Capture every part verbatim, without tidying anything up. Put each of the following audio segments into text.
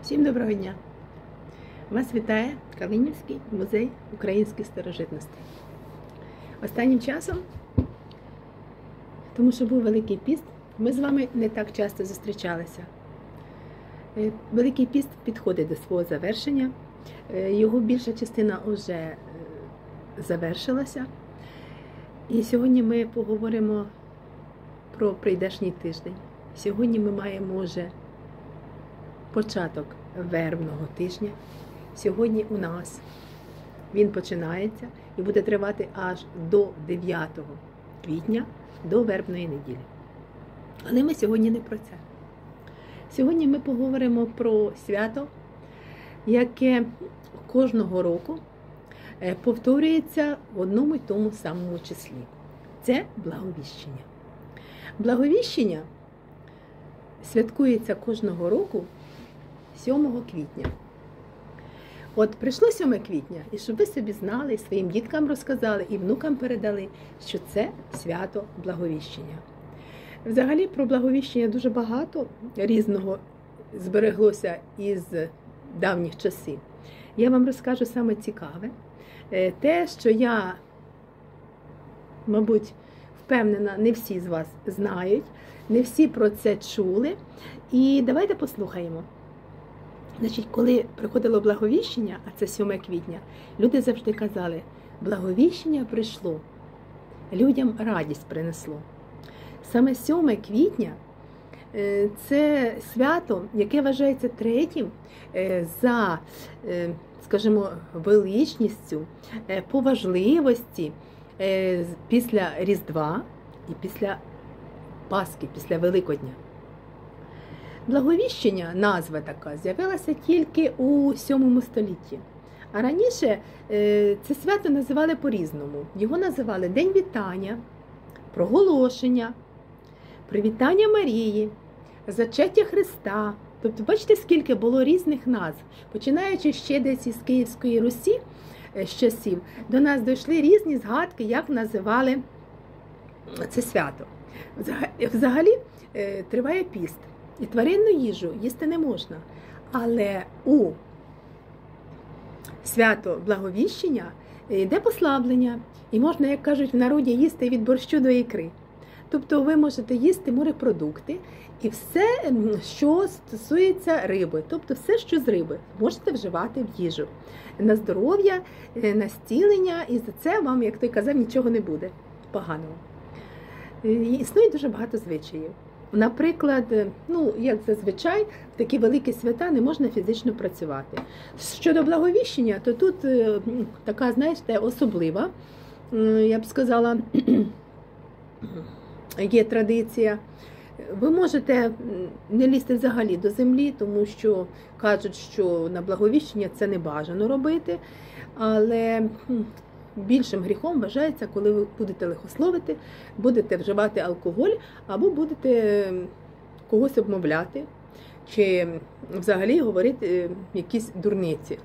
Всім доброго дня! Вас вітає Калинівський музей українських старожитностей. Останнім часом, тому що був Великий піст, ми з вами не так часто зустрічалися. Великий піст підходить до свого завершення, його більша частина вже завершилася. І сьогодні ми поговоримо про прийдешній тиждень. Сьогодні ми маємо вже початок вербного тижня. Сьогодні у нас він починається і буде тривати аж до дев'ятого квітня, до вербної неділі. Але ми сьогодні не про це. Сьогодні ми поговоримо про свято, яке кожного року повторюється в одному й тому самому числі. Це Благовіщення. Благовіщення святкується кожного року сьомого квітня. От прийшло сьоме квітня, і щоб ви собі знали, і своїм діткам розказали, і внукам передали, що це свято Благовіщення. Взагалі про Благовіщення дуже багато різного збереглося із давніх часів. Я вам розкажу саме цікаве. Те, що я, мабуть, впевнена, не всі з вас знають, не всі про це чули. І давайте послухаємо. Значить, коли приходило Благовіщення, а це сьоме квітня, люди завжди казали, Благовіщення прийшло, людям радість принесло. Саме сьоме квітня – це свято, яке вважається третім за, скажімо, величністю, по важливості після Різдва і після Пасхи, після Великодня. Благовіщення, назва така, з'явилася тільки у сьомому столітті. А раніше це свято називали по-різному. Його називали День вітання, проголошення, привітання Марії, зачаття Христа. Тобто, бачите, скільки було різних назв. Починаючи ще десь із Київської Русі з часів, до нас дійшли різні згадки, як називали це свято. Взагалі триває піст. І тваринну їжу їсти не можна. Але у свято Благовіщення йде послаблення. І можна, як кажуть в народі, їсти від борщу до ікри. Тобто ви можете їсти морепродукти і все, що стосується риби. Тобто все, що з риби, можете вживати в їжу. На здоров'я, на зцілення, і за це вам, як той казав, нічого не буде поганого. Існує дуже багато звичаїв. Наприклад, ну, як зазвичай, в такі великі свята не можна фізично працювати. Щодо Благовіщення, то тут така, знаєте, особлива, я б сказала, є традиція. Ви можете не лізти взагалі до землі, тому що кажуть, що на Благовіщення це не бажано робити, але більшим гріхом вважається, коли ви будете лихословити, будете вживати алкоголь, або будете когось обмовляти, чи взагалі говорити якісь дурниці.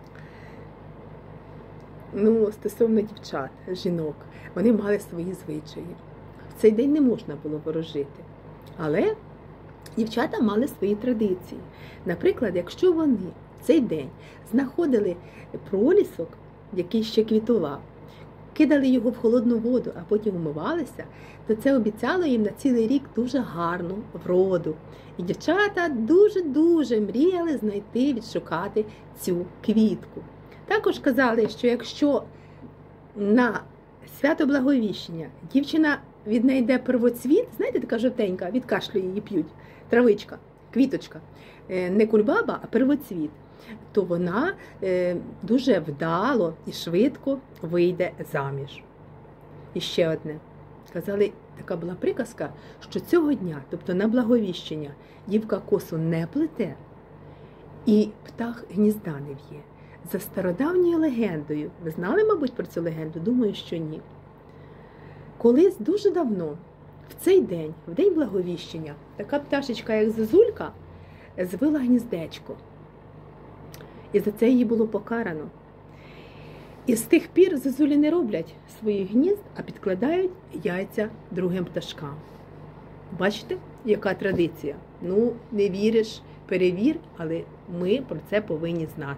Ну, стосовно дівчат, жінок, вони мали свої звичаї. В цей день не можна було ворожити. Але дівчата мали свої традиції. Наприклад, якщо вони в цей день знаходили пролісок, який ще квітував, кидали його в холодну воду, а потім умивалися, то це обіцяло їм на цілий рік дуже гарну вроду. І дівчата дуже-дуже мріяли знайти, відшукати цю квітку. Також казали, що якщо на свято Благовіщення дівчина віднайде первоцвіт, знаєте, така жовтенька, від кашлю її п'ють, травичка, квіточка, не кульбаба, а первоцвіт, то вона дуже вдало і швидко вийде заміж. І ще одне. Казали, така була приказка, що цього дня, тобто на Благовіщення, дівка косу не плете і птах гнізда не в'є. За стародавньою легендою, ви знали, мабуть, про цю легенду? Думаю, що ні. Колись дуже давно, в цей день, в день Благовіщення, така пташечка, як зозулька, звила гніздечко. І за це її було покарано. І з тих пір зозулі не роблять своїх гнізд, а підкладають яйця другим пташкам. Бачите, яка традиція? Ну, не віриш, перевір, але ми про це повинні знати.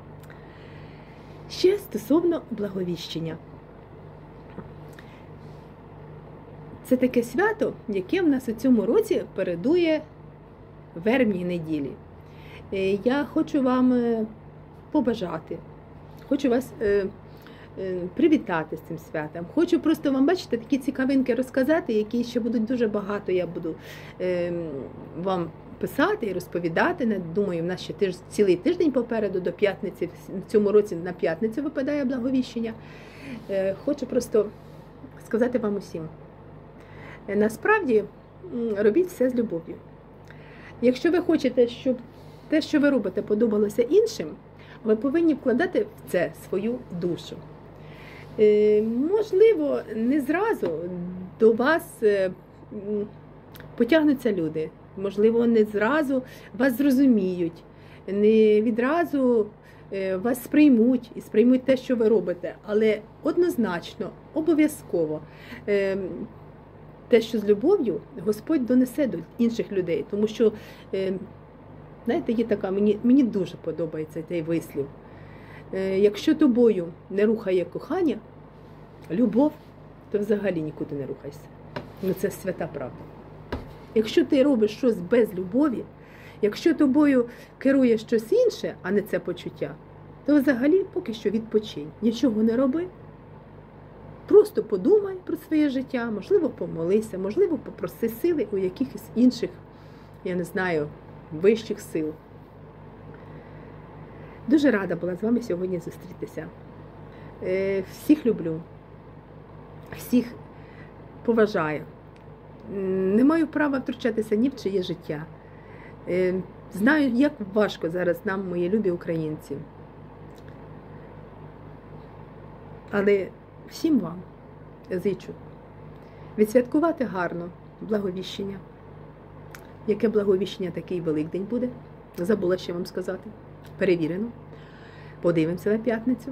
Ще стосовно благовіщення. Це таке свято, яке в нас у цьому році передує вербній неділі. Я хочу вам побажати, хочу вас привітати з цим святом. Хочу просто вам, бачите, такі цікавинки розказати, які ще будуть дуже багато, я буду вам писати і розповідати. Думаю, в нас ще тиж, цілий тиждень попереду, до п'ятниці, в цьому році на п'ятницю випадає благовіщення. Хочу просто сказати вам усім. Насправді, робіть все з любов'ю. Якщо ви хочете, щоб те, що ви робите, подобалося іншим, ви повинні вкладати в це свою душу. Можливо, не зразу до вас потягнуться люди. Можливо, не зразу вас зрозуміють, не відразу вас сприймуть і сприймуть те, що ви робите. Але однозначно, обов'язково, те, що з любов'ю, Господь донесе до інших людей. Тому що, знаєте, є така, мені, мені дуже подобається цей вислів. Якщо тобою не рухає кохання, любов, то взагалі нікуди не рухайся. Ну це свята правда. Якщо ти робиш щось без любові, якщо тобою керує щось інше, а не це почуття, то взагалі поки що відпочинь. Нічого не роби. Просто подумай про своє життя, можливо, помолися, можливо, попроси сили у якихось інших, я не знаю, вищих сил. Дуже рада була з вами сьогодні зустрітися. Всіх люблю, всіх поважаю. Не маю права втручатися ні в чиє життя. Знаю, як важко зараз нам, мої любі українці. Але всім вам зичу відсвяткувати гарно благовіщення. Яке благовіщення, такий Великдень буде. Забула ще вам сказати. Перевірено. Подивимося на п'ятницю.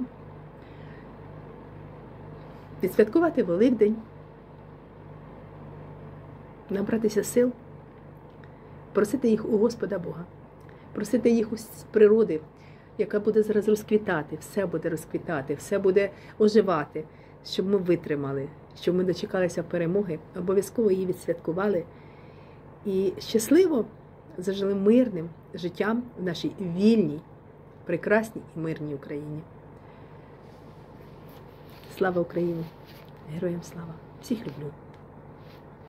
Відсвяткувати Великдень. Набратися сил. Просити їх у Господа Бога. Просити їх у природи, яка буде зараз розквітати. Все буде розквітати, все буде оживати. Щоб ми витримали, щоб ми дочекалися перемоги, обов'язково її відсвяткували і щасливо зажили мирним життям в нашій вільній, прекрасній і мирній Україні. Слава Україні! Героям слава! Всіх люблю!